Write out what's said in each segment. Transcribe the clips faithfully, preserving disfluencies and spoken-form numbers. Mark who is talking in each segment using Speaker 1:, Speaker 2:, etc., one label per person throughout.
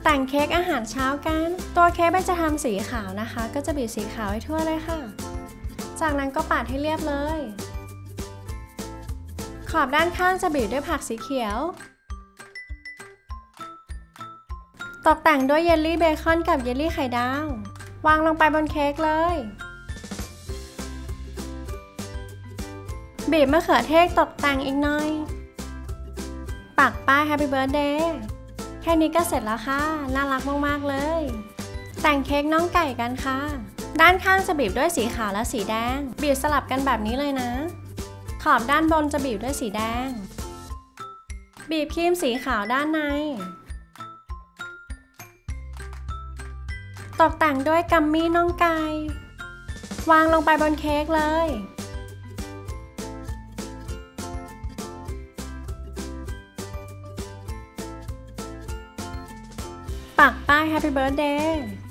Speaker 1: แต่งเค้กอาหารเช้ากันตัวเค้กใบจะทำสีขาวนะคะก็จะบีบสีขาวให้ทั่วเลยค่ะจากนั้นก็ปาดให้เรียบเลยขอบด้านข้างจะบีบด้วยผักสีเขียวตกแต่งด้วยเยลลี่เบคอนกับเยลลี่ไข่ดาววางลงไปบนเค้กเลยบีบมะเขือเทศตกแต่งอีกหน่อยปักป้าย Happy Birthday แค่นี้ก็เสร็จแล้วค่ะน่ารักมากๆเลยแต่งเค้กน้องไก่กันค่ะด้านข้างจะบีบด้วยสีขาวและสีแดงบีบสลับกันแบบนี้เลยนะขอบด้านบนจะบีบด้วยสีแดงบีบครีมสีขาวด้านในตกแต่งด้วยกัมมี่น้องไก่วางลงไปบนเค้กเลยปักป้าย Happy Birthday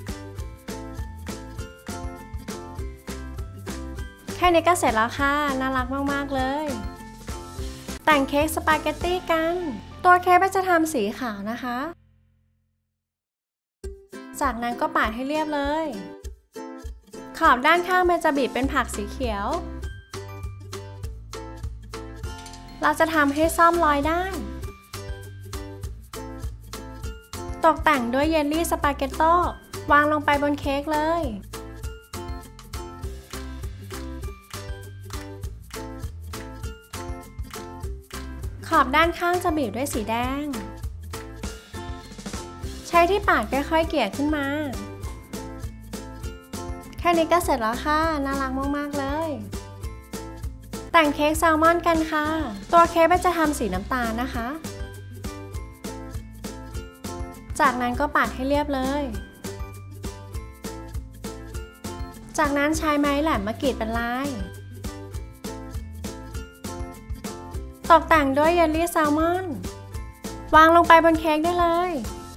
Speaker 1: แค่นี้ก็เสร็จแล้วค่ะน่ารักมากๆเลยแต่งเค้กสปาเกตตี้กันตัวเค้กจะทำสีขาวนะคะจากนั้นก็ปาดให้เรียบเลยขอบด้านข้างมันจะบีบเป็นผักสีเขียวเราจะทำให้ซ่อมรอยได้ตกแต่งด้วยเยลลี่สปาเกตโต้วางลงไปบนเค้กเลยขอบด้านข้างจะบีบด้วยสีแดงใช้ที่ปาดค่อยๆเกลี่ยขึ้นมาแค่นี้ก็เสร็จแล้วค่ะน่ารักมากๆเลยแต่งเค้กแซลมอนกันค่ะตัวเค้กจะทำสีน้ำตาลนะคะจากนั้นก็ปาดให้เรียบเลยจากนั้นใช้ไม้แหลมมากรีดเป็นลายตกแต่งด้วยเยลลี่แซลมอนวางลงไปบนเค้กได้เลย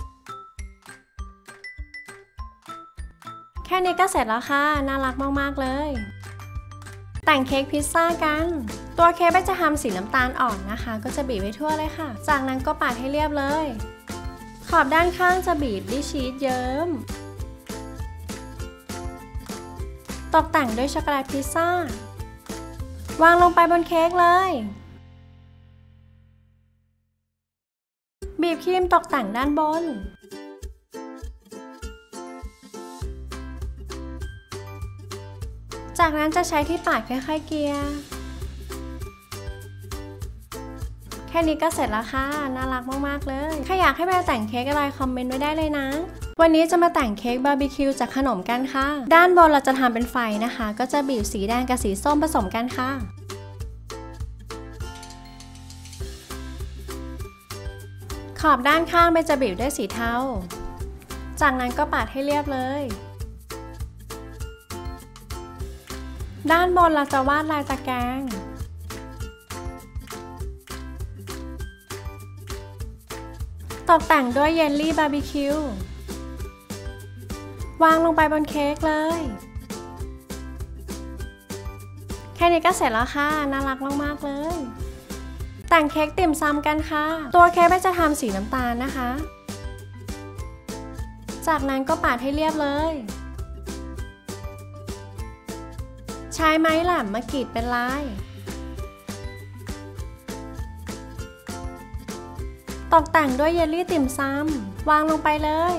Speaker 1: แค่นี้ก็เสร็จแล้วค่ะน่ารักมากๆเลยแต่งเค้กพิซซ่ากันตัวเค้กจะทำสีน้ำตาลอ่อนนะคะก็จะบีบไว้ทั่วเลยค่ะจากนั้นก็ปาดให้เรียบเลยขอบด้านข้างจะบีบด้วยชีสเยิ้มตกแต่งด้วยช็อกโกแลตพิซซ่าวางลงไปบนเค้กเลยบีบครีมตกแต่งด้านบนจากนั้นจะใช้ที่ปาดค่อยๆเกลี่ยแค่นี้ก็เสร็จแล้วค่ะน่ารักมากๆเลยถ้าอยากให้แม่แต่งเค้กอะไรคอมเมนต์ไว้ได้เลยนะวันนี้จะมาแต่งเค้กบาร์บีคิวจากขนมกันค่ะด้านบนเราจะทำเป็นไฟนะคะก็จะบีบสีแดงกับสีส้มผสมกันค่ะขอบด้านข้างมันจะบีบด้วยสีเทาจากนั้นก็ปาดให้เรียบเลยด้านบนเราจะวาดลายตะแกรงตกแต่งด้วยเยลลี่บาร์บีคิววางลงไปบนเค้กเลยแค่นี้ก็เสร็จแล้วค่ะน่ารักมากๆเลยแต่งเค้กติ่มซำกันค่ะตัวเค้กจะทำสีน้ำตาลนะคะจากนั้นก็ปาดให้เรียบเลยใช้ไม้แหลมมากรีดเป็นลายตกแต่งด้วยเยลลี่ติ่มซำวางลงไปเลย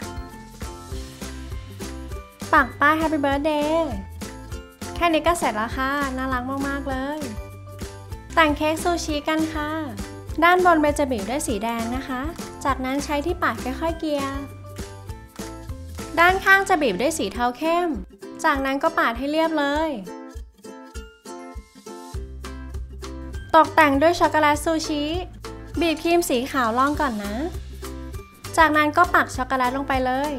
Speaker 1: ปักป้าย Happy Birthday แค่นี้ก็เสร็จแล้วค่ะน่ารักมากๆเลยแต่งเค้กซูชิกันค่ะด้านบนใบจะบีบด้วยสีแดงนะคะจากนั้นใช้ที่ปาดค่อยๆเกลี่ยด้านข้างจะบีบด้วยสีเทาเข้มจากนั้นก็ปาดให้เรียบเลยตกแต่งด้วยช็อกโกแลตซูชิบีบครีมสีขาวล่องก่อนนะจากนั้นก็ปักช็อกโกแลตลงไปเลย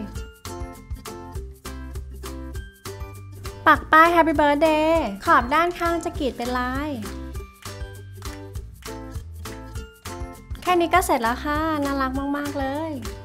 Speaker 1: ปักป้าย Happy Birthday ขอบด้านข้างจะกรีดเป็นลายแค่นี้ก็เสร็จแล้วค่ะน่ารักมากๆเลย